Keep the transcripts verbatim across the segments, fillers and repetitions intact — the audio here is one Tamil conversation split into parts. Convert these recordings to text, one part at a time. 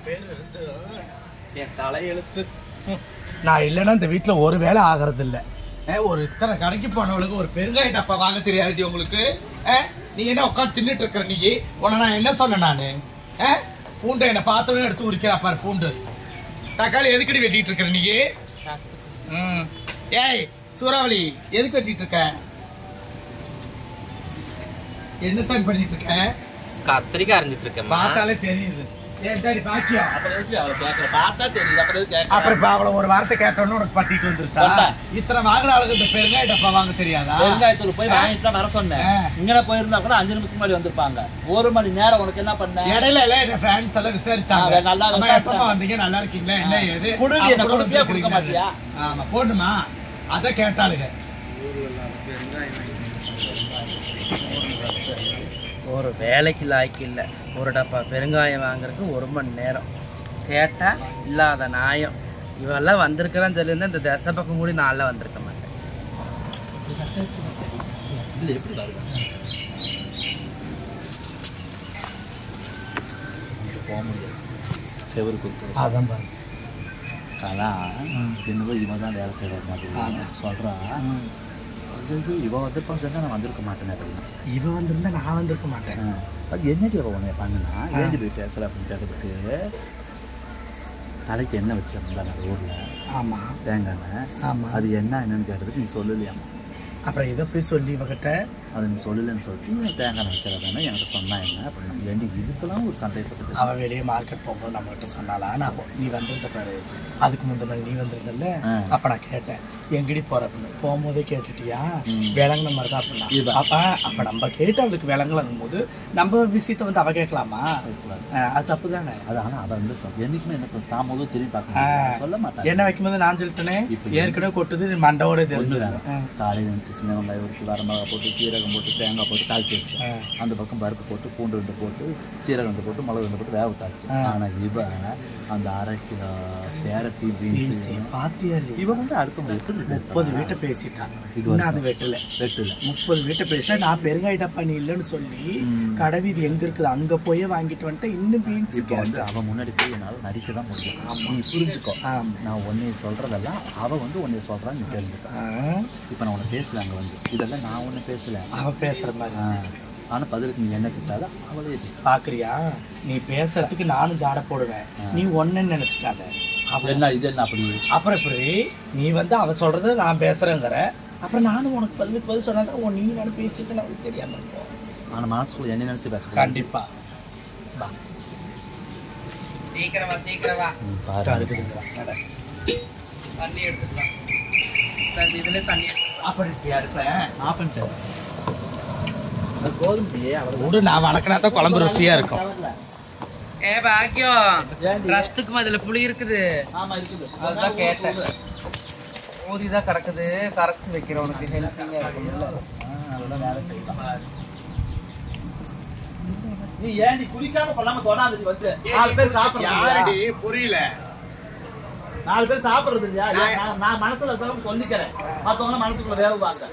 பேர் இருந்து என் தலையெழுத்து. நான் இல்லைன்னா இந்த வீட்டில் ஒரு வேலை ஆகிறது இல்லை. ஒரு இத்தனை கடைக்கு போனவளுக்கு ஒரு பெருங்காய டப்பா வாங்க தெரியாது உங்களுக்கு. நீ என்ன உட்காந்து தின்னுட்டு இருக்கிற? நீ உன்னை நான் என்ன சொன்னேன்? நான் பூண்டை என்னை பார்த்தவனே எடுத்து உரிக்கிறா பாரு. பூண்டு தக்காளி எதுக்கடி வெட்டிட்டு இருக்கிற நீ? ம் ஏய் சூறாவளி எதுக்கு வெட்டிட்டு இருக்க? என்ன சாமி பண்ணிட்டு இருக்க? கத்திரிக்காய் அரைஞ்சிட்டு இருக்கேன். பார்த்தாலே தெரியுது. ஒரு வார்த்தை கேட்டோன்னு உனக்கு பத்திட்டு வந்துருச்சா? இத்தனை வாங்கின ஆளுக்கு இந்த பெருங்காய டப்பா வாங்க தெரியாதா? பெருங்காயத்தூள் போய் வாங்கிட்டு தான் வர சொன்னேன். இங்கே போயிருந்தா கூட அஞ்சு நிமிஷம் முன்னாடி வந்திருப்பாங்க. ஒரு மணி நேரம் உனக்கு என்ன பண்ண? இடையில எல்லாம் என்ன ஃப்ரெண்ட்ஸ் எல்லாம் விசாரிச்சாங்க. நல்லா வந்தீங்க, நல்லா இருக்கீங்களா, என்ன ஏது கொடுக்க மாட்டியா? ஆமா போடுமா, அத கேட்டாளுங்க. ஒரு வேலைக்கு லாய்க்கு இல்லை. ஒரு டப்பா பெருங்காயம் வாங்குறதுக்கு ஒரு மணி நேரம் கேட்டால் இல்லாத நியாயம். இவெல்லாம் வந்திருக்கிறான்னு சொல்லியிருந்தா இந்த தசை பக்கம் கூட நாளில் வந்திருக்க மாட்டேன். போக முடியாது, செவரு கொடுத்து அதான் பாரு. அதான் இன்னும் இவன் தான் வேலை செய்கிற மாதிரி சொல்கிறான். இவன் வந்திருப்பான்னு சொன்னா நான் வந்திருக்க மாட்டேன். இவன் வந்திருந்தா நான் வந்திருக்க மாட்டேன். அது என்னடி அவன் உன்னை பண்ணுனா ஏஞ்சி போய் பேசல அப்படின்னு கேட்டதுக்கு தலைக்கு என்ன வச்சிருந்தா நான் ஊரில். ஆமாம் தேங்காய். ஆமாம். அது என்ன என்னன்னு கேட்டதுக்கு நீ சொல்லலையாமா. அப்புறம் இதை போய் சொல்லி இவகிட்ட அதை நீ சொல்லலைன்னு சொல்லிட்டு தேங்காய் வைக்கிறதானே என்கிட்ட சொன்னா என்ன அப்படின்னு வேண்டி இதுக்கெல்லாம் ஒரு சந்தேகப்பட்டு அவன் வெளியே மார்க்கெட் போகும்போது நம்மகிட்ட சொன்னாலா? நான் நீ வந்திருந்த பாரு, அதுக்கு முந்தின நீ வந்திருந்தல. அப்போ நான் கேட்டேன் எங்கடி போற அப்படின்னு. போகும்போதே கேட்டுட்டியா? விளங்குன மாதிரி தான் அப்படின்னா. அப்ப அப்ப நம்ம கேட்டு அவளுக்கு விளங்கலங்கும் போது நம்ம விஷயத்த வந்து அவ கேட்கலாமா? அது தப்பு தானே. அது ஆனால் அதை வந்து என்னைக்குமே எனக்கு தாமதம் திரும்பி பார்க்க சொல்ல மாட்டேன். என்ன வைக்கும்போது நான் சொல்லிட்டேனே ஏற்கனவே கொட்டுது மண்டவோட தெரிஞ்சு. காலையில் இருந்துச்சு சின்ன வெங்காயம் உரிச்சு வரமிளகா போட்டு சீரகம் போட்டு தேங்காய் போட்டு தாளிச்சு வச்சுட்டேன். அந்த பக்கம் பருப்பு போட்டு பூண்டு ரெண்டு போட்டு சீரகம் ரெண்டு போட்டு மிளகு ரெண்டு போட்டு வேக விட்டாச்சு. ஆனால் இவ அந்த அரை கிலோ கேரட்டு பீன்ஸ் பாத்தியா? இவன் வந்து அடுத்த முப்பது வீட்டை பேசிட்டான். இது அது வெட்டல வெட்டல முப்பது வீட்டை பேச நான் பெருங்காய டப்பா நீ இல்லைன்னு சொல்லி கடவீதி எங்க இருக்குது அங்க போய் வாங்கிட்டு வந்துட்டேன். இன்னும் பீன்ஸ் இப்போ வந்து அவன் முன்னாடி போய் என்னால் நடிக்க தான் முடியும். நீ புரிஞ்சுக்கோ. நான் உன்னைய சொல்றதெல்லாம் அவ வந்து உன்னைய சொல்றான்னு நீ தெரிஞ்சுக்க. இப்போ நான் உன்னை பேசல அங்கே வந்து இதெல்லாம் நான் ஒன்று பேசல, அவன் பேசுற மாதிரி. ஆனால் பதிலுக்கு நீ என்ன திட்டாத அவளே பாக்குறியா? நீ பேசுறதுக்கு நானும் ஜாட போடுவேன், நீ ஒன்னுன்னு நினைச்சுக்காத. என்ன இது என்ன அப்படி? அப்புறம் இப்படி நீ வந்து அவ சொல்றது நான் பேசுறேங்கிற, அப்புறம் நானும் உனக்கு பதிலுக்கு பதில் சொன்னா உன் நீ நானும் பேசிட்டு நமக்கு தெரியாம இருக்கும். ஆனால் மனசுக்குள்ள என்ன நினைச்சு பேச கண்டிப்பா. சீக்கிரமா சீக்கிரமா தண்ணி எடுத்துக்கலாம். இதுல தண்ணி அப்படி எடுப்பேன். ஆப்பன் சார் கோதுமையே விடு, நான் வணக்கினா தான் குழம்பு ருசியா இருக்கும். ஏ பாக்கியம், ரசத்துக்கு அதுல புளி இருக்குது. ஆமா இருக்குது, அதுதான் கேட்டேன். ஊரிதான் கிடக்குது, கரைச்சி வைக்கிறேன் உனக்கு ஹெல்ப்பிங்கா இருக்கும்ல. அதெல்லாம் வேலை செய்யலாம். நீ ஏன் நீ குடிக்காம கொள்ளாம தொடாது வந்து நாலு பேர் சாப்பிடுறது புரியல. நாலு பேர் சாப்பிடுறது இல்லையா? நான் மனசுல சொல்லிக்கிறேன், மத்தவங்க மனசுக்குள்ள வேவுவாங்க.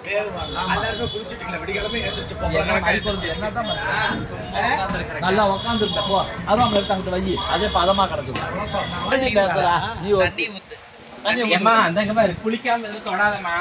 நல்லா உட்காந்து இருப்போ அதுவும் அவங்க எடுத்து அங்கிட்டு வை, அதே பதமா கிடக்குது. பேசுறா நீ குளிக்காம எதுவும் தொடாதமா.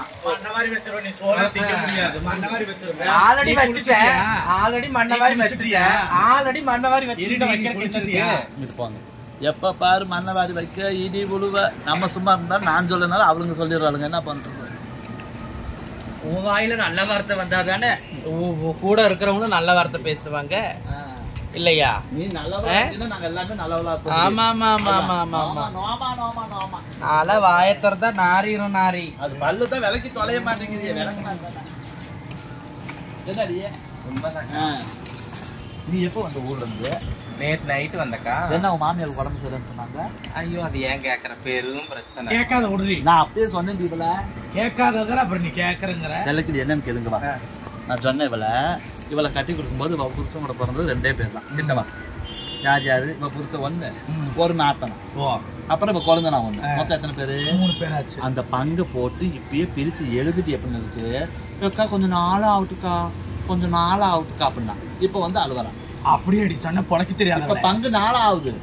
ஆல்ரெடி வச்சுட்டேன், ஆல்ரெடி மண்ணவாரி வச்சுட்டேன், ஆல்ரெடி மண்ணவாரி வச்சுட்டு எப்ப பாரு மண்ணவாரி வைக்க இடி உழுவ. நம்ம சும்மா இருந்தாலும் நான் சொல்லனாலும் அவளுங்க சொல்லிடுறாளுங்க, என்ன பண்றது? உன் வாயில நல்ல வார்த்தை வந்தாதானே கூட இருக்கிறவங்களும் நல்ல வார்த்தை பேசுவாங்க இல்லையா? நீ நல்லவளா நாங்க எல்லாமே நல்லவளா இருப்போம். ஆமா ஆமா ஆமா ஆமா ஆமா ஆமா நோமா நோமா நோமா நாள வாயத்துறதா நாரிரும் நாரி. அது பல்லு தான் விலைக்கு தொலைய மாட்டேங்குது. விளக்குனா என்னடியே உண்மைதாங்க. நீ எப்போ வந்த ஊர்ல இருந்து? நேத்து நைட்டு வந்தக்கா. என்ன உன் மாமியார் உடம்பு சரின்னு சொன்னாங்க? ஐயோ அது ஏன் கேக்குற, பெரும் பிரச்சனை. கேட்காத உடனே நான் அப்படியே சொன்னேன். இவள கேட்காதங்கிற அப்புறம் நீ கேட்கறங்கிற செலக்கு என்னன்னு கேளுங்கவா. நான் சொன்னேன் இவளை இவளை கட்டி கொடுக்கும்போது இவ புருஷன் கூட பிறந்தது ரெண்டே பேர் தான். கிட்டவா யார் யாரு? இவ புருஷன் ஒண்ணு, ஒரு நாத்தனம், அப்புறம் இப்ப குழந்தை நான் ஒண்ணு, மொத்தம் எத்தனை பேரு? மூணு பேராச்சு. அந்த பங்கு போட்டு இப்பயே பிரிச்சு எழுதிட்டு எப்படி இருக்கு அக்கா, கொஞ்சம் நாள் ஆகுட்டுக்கா, கொஞ்சம் நாள் ஆகுட்டுக்கா அப்படின்னா இப்ப வந்து அழுவலாம். அப்படியே அடி சொன்ன பொழைக்க தெரியாது. இப்ப பங்கு நாள் ஆகுது,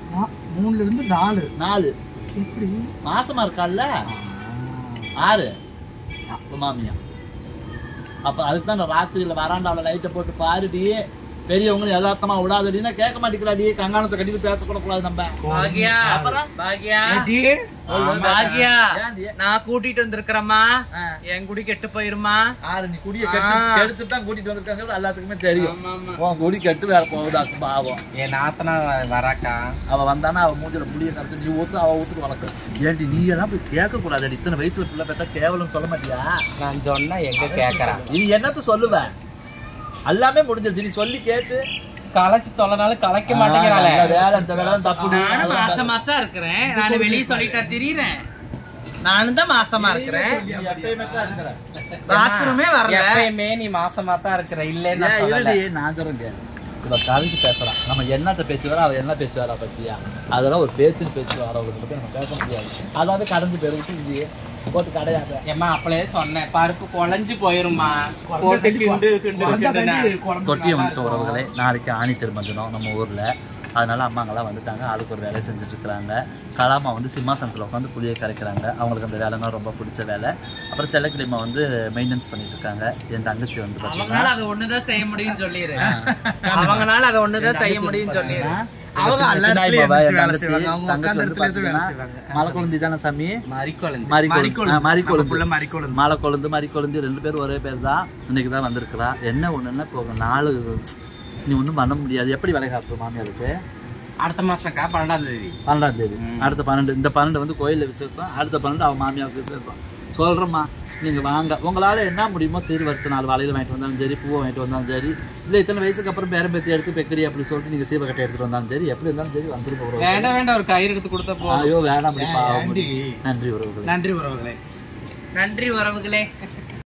மூணுல இருந்து நாலு நாலு எப்படி மாசமா இருக்கால்ல ஆறு மாமியா. அப்ப அதுக்கு தான் ராத்திரியில வராண்டாவில் லைட்டை போட்டு பாருடி, பெரியவங்களும் யதார்த்தமா விடாதடினா கேட்க மாட்டேங்கிறாடி. கங்காணத்தை கட்டிட்டு பேசக்கூட கூடாது நம்ம. பாக்யா பாக்யா பாக்யா நான் கூட்டிட்டு வந்திருக்கிறேம்மா, என் குடி கெட்டு போயிருமா. ஆறு நீ குடிய கெட்டு எடுத்துட்டு தான் கூட்டிட்டு வந்திருக்காங்க எல்லாத்துக்குமே தெரியும். உன் குடி கெட்டு வேற போகுது அக்கு பாவம். என் நாத்தனா வராக்கா, அவ வந்தானா அவ மூஞ்சில புளிய கரைச்சு நீ ஊத்து அவ ஊத்துட்டு வளர்க்க. ஏன்டி நீ எல்லாம் போய் கேட்க கூடாது. இத்தனை வயசுல பிள்ளை பார்த்தா கேவலம் சொல்ல மாட்டியா? நான் சொன்னா எங்க கேக்குறான். நீ என்னத்த சொல்லுவ? எல்லாமே முடிஞ்சிருச்சு. நீ சொல்லி கேட்டு களைச்சு தொலைனாலும் கலைக்க மாட்டேங்கிறாளே. வேலை இந்த வேலை தப்பு. நானும் மாசமா தான் இருக்கிறேன். நானும் வெளியே சொல்லிட்டா திரியறேன். நானும் தான் மாசமா இருக்கிறேன். பாத்ரூமே வரல. எப்பயுமே நீ மாசமா தான் இருக்கிற. இல்லன்னா நான் சொல்றேன். இவ கவிக்கு பேசுறான். நம்ம என்னத்த பேசுவாரோ அவ என்ன பேசுவாரா பத்தியா? அதெல்லாம் ஒரு பேச்சுன்னு பேசுவாரோ அவங்களுக்கு பத்தி நம்ம பேச முடியாது. அதாவது கடந்து போயிட்டு இல்லையே போட்டு கடையாது. ஏமா அப்பளே சொன்னேன் பருப்பு குழஞ்சு போயிருமா. போட்டு கிண்டு கிண்டு கொட்டிய வந்துட்ட உறவுகளே, நாளைக்கு ஆணி திருமஞ்சனம் நம்ம ஊர்ல. அதனால அம்மாங்கெல்லாம் வந்துட்டாங்க. அதுக்கு ஒரு வேலை செஞ்சுட்டு இருக்கிறாங்க. கலாமா வந்து சிம்மாசனத்தில் உட்காந்து புளியை கரைக்கிறாங்க. அவங்களுக்கு அந்த வேலைன்னா ரொம்ப பிடிச்ச வேலை. அப்புறம் செல்லக்கிளிமா வந்து மெயின்டெனன்ஸ் பண்ணிட்டு இருக்காங்க. என் தங்கச்சி வந்து அவங்களால அதை ஒண்ணுதான் செய்ய முடியும்னு சொல்லிடு. அவங்களால அதை ஒண்ணுதான் செய்ய முடியும்னு சொல்லிடு. மலைக்குழந்தி தானே சாமி? மறிக்குழந்தி மலைக்குழந்து மறிக்குழந்தி ரெண்டு பேரும் ஒரே பேர் தான். இன்னைக்கு தான் வந்திருக்கிறா. என்ன ஒண்ணுன்னா போக நாலு நீ ஒன்றும் பண்ண முடியாது. எப்படி வேலை காப்பு மாமியாருக்கு? அடுத்த மாசம்க்கா பன்னெண்டாம் தேதி. பன்னெண்டாம் தேதி அடுத்த பன்னெண்டு இந்த பன்னெண்டு வந்து கோயிலில் விசேஷம். அடுத்த பன்னெண்டு அவன் மாமியாருக்கு விசேஷம். சொல்கிறேம்மா நீங்கள் வாங்க. உங்களால் என்ன முடியுமோ சரி வருஷம் நாலு வாழையில் வாங்கிட்டு வந்தாலும் சரி, பூவை வாங்கிட்டு வந்தாலும் சரி, இல்லை இத்தனை வயசுக்கு அப்புறம் பேரம் பேத்தி எடுத்து பெக்கரி அப்படி சொல்லிட்டு நீங்கள் சீவக்கட்டை எடுத்துகிட்டு வந்தாலும் சரி, எப்படி இருந்தாலும் சரி வந்துருக்க. வேண்டாம் வேண்டாம் ஒரு கயிறு எடுத்து கொடுத்தா போ. ஐயோ வேணாம். நன்றி உறவுகளே. நன்றி உறவுகளே. நன்றி உறவுகளே. நன்றி உறவுகளே.